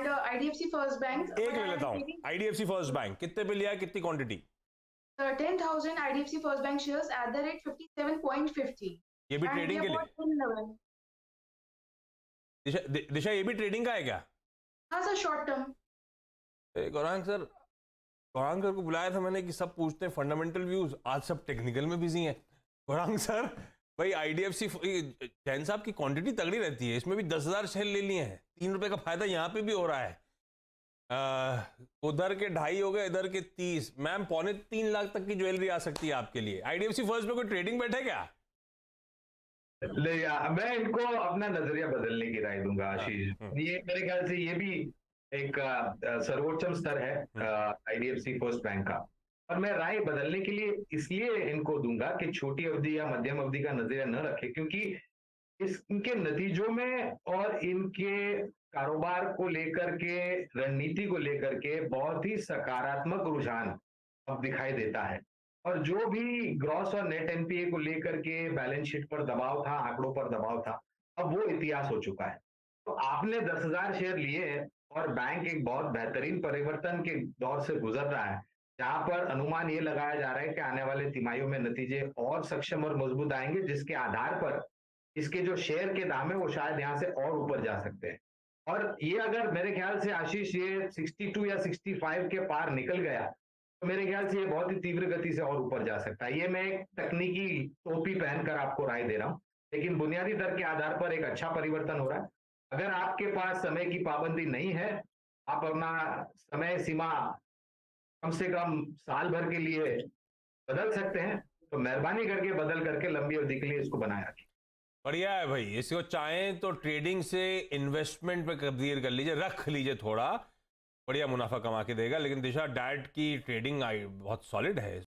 IDFC first bank. एक ले लेता हूँ, IDFC फर्स्ट बैंक कितने पे लिया है, कितनी quantity? 10,000 IDFC first bank shares at the rate 57.50। ये भी ट्रेडिंग के लिए? दिशा ये भी ट्रेडिंग का है क्या? हाँ sir, short term. Gaurang sir को बुलाया था मैंने कि सब पूछते हैं फंडामेंटल व्यूज, आज सब टेक्निकल में बिजी हैं। गौरांग सर भाई IDFC जैन साहब की क्वांटिटी तगड़ी रहती है, इसमें भी 10,000 शेयर ले लिए हैं, 3 रुपए का फायदा यहाँ पे भी हो रहा है। उधर के 2.5 हो गए, इधर के 30। मैम 2.25 लाख तक की ज्वेलरी आ सकती है आपके लिए। IDFC फर्स्ट में कोई ट्रेडिंग बैठे क्या? मैं इनको अपना नजरिया बदलने की राय दूंगा आशीष। ये मेरे ख्याल से ये भी एक सर्वोच्चम स्तर है IDFC फर्स्ट बैंक का, और मैं राय बदलने के लिए इसलिए इनको दूंगा कि छोटी अवधि या मध्यम अवधि का नजरिया न रखे, क्योंकि इनके नतीजों में और इनके कारोबार को लेकर के, रणनीति को लेकर के बहुत ही सकारात्मक रुझान अब दिखाई देता है। और जो भी ग्रॉस और नेट NPA को लेकर के बैलेंस शीट पर दबाव था, आंकड़ों पर दबाव था, अब वो इतिहास हो चुका है। तो आपने 10,000 शेयर लिए हैं और बैंक एक बहुत बेहतरीन परिवर्तन के दौर से गुजर रहा है, जहां पर अनुमान ये लगाया जा रहा है कि आने वाले तिमाहियों में नतीजे और सक्षम और मजबूत आएंगे, जिसके आधार पर इसके जो शेयर के दाम है वो शायद यहाँ से और ऊपर जा सकते हैं। और ये अगर मेरे ख्याल से आशीष ये 62 या 65 के पार निकल गया तो मेरे ख्याल से ये बहुत ही तीव्र गति से और ऊपर जा सकता है। ये मैं एक तकनीकी टोपी पहनकर आपको राय दे रहा हूं, लेकिन बुनियादी दर के आधार पर एक अच्छा परिवर्तन हो रहा है। अगर आपके पास समय की पाबंदी नहीं है, आप अपना समय सीमा कम से कम साल भर के लिए बदल सकते हैं, तो मेहरबानी करके बदल करके लंबी अवधि के लिए इसको बनाए रखिए। बढ़िया है भाई, इसको चाहें तो ट्रेडिंग से इन्वेस्टमेंट पे तब्दील कर लीजिए, रख लीजिए, थोड़ा बढ़िया मुनाफा कमा के देगा। लेकिन दिशा डैड की ट्रेडिंग बहुत सॉलिड है।